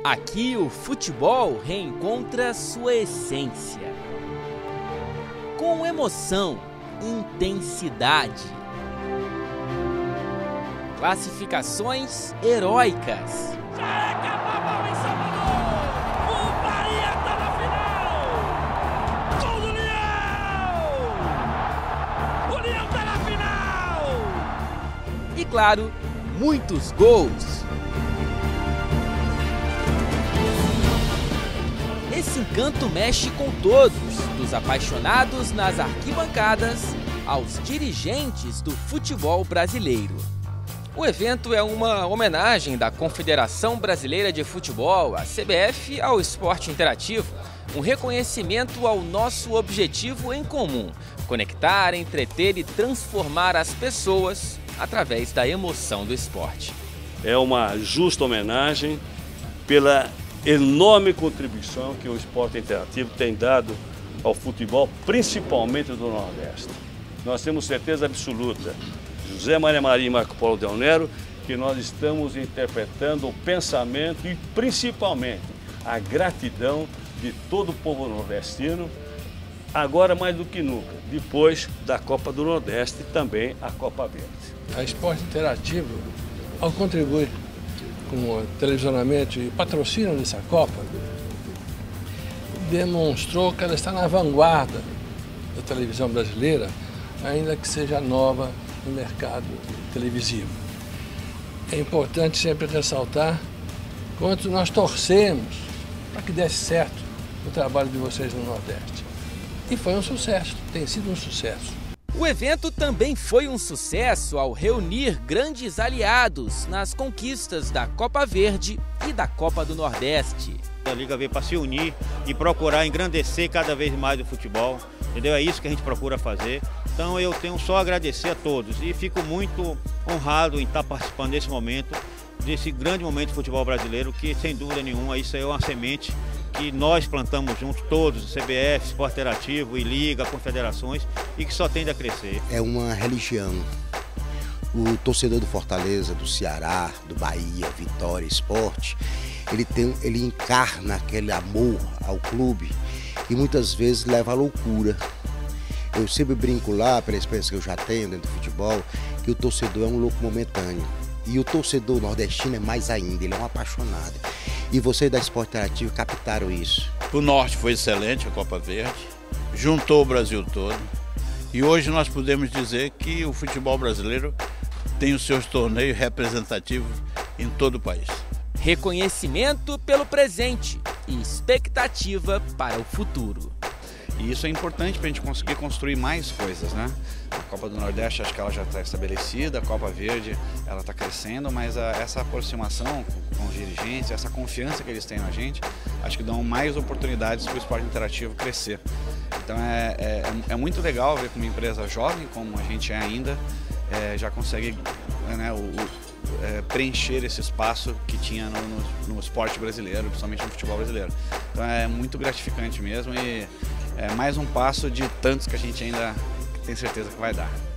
Aqui o futebol reencontra sua essência. Com emoção, intensidade, classificações heróicas. Já é carnaval em Salvador! O Bahia tá na final! Gol do Leão! O Leão tá na final! E claro, muitos gols. Esse encanto mexe com todos, dos apaixonados nas arquibancadas aos dirigentes do futebol brasileiro. O evento é uma homenagem da Confederação Brasileira de Futebol, a CBF, ao esporte interativo, um reconhecimento ao nosso objetivo em comum: conectar, entreter e transformar as pessoas através da emoção do esporte. É uma justa homenagem pela enorme contribuição que o esporte interativo tem dado ao futebol, principalmente do Nordeste. Nós temos certeza absoluta, José Maria Maria e Marco Polo Del Nero, que nós estamos interpretando o pensamento e principalmente a gratidão de todo o povo nordestino, agora mais do que nunca, depois da Copa do Nordeste e também a Copa Verde. A Esporte Interativo, ao contribuir com o televisionamento e patrocínio dessa Copa, demonstrou que ela está na vanguarda da televisão brasileira, ainda que seja nova no mercado televisivo. É importante sempre ressaltar quanto nós torcemos para que desse certo o trabalho de vocês no Nordeste. E foi um sucesso, tem sido um sucesso. O evento também foi um sucesso ao reunir grandes aliados nas conquistas da Copa Verde e da Copa do Nordeste. A Liga veio para se unir e procurar engrandecer cada vez mais o futebol, entendeu? É isso que a gente procura fazer. Então eu tenho só a agradecer a todos e fico muito honrado em estar participando desse momento, desse grande momento do futebol brasileiro, que sem dúvida nenhuma isso é uma semente que nós plantamos juntos, todos, CBF, Esporte Interativo, e Liga, confederações, e que só tende a crescer. É uma religião. O torcedor do Fortaleza, do Ceará, do Bahia, Vitória, Esporte, ele encarna aquele amor ao clube e muitas vezes leva à loucura. Eu sempre brinco lá, pela experiência que eu já tenho dentro do futebol, que o torcedor é um louco momentâneo. E o torcedor nordestino é mais ainda, ele é um apaixonado. E vocês da Esporte Interativo captaram isso. O Norte foi excelente, a Copa Verde, juntou o Brasil todo. E hoje nós podemos dizer que o futebol brasileiro tem os seus torneios representativos em todo o país. Reconhecimento pelo presente e expectativa para o futuro. E isso é importante para a gente conseguir construir mais coisas, né? A Copa do Nordeste, acho que ela já está estabelecida, a Copa Verde, ela está crescendo, mas essa aproximação com os dirigentes, essa confiança que eles têm na gente, acho que dão mais oportunidades para o esporte interativo crescer. Então é muito legal ver como uma empresa jovem, como a gente é ainda, já consegue, né, preencher esse espaço que tinha no esporte brasileiro, principalmente no futebol brasileiro. Então é muito gratificante mesmo e é mais um passo de tantos que a gente ainda tem certeza que vai dar.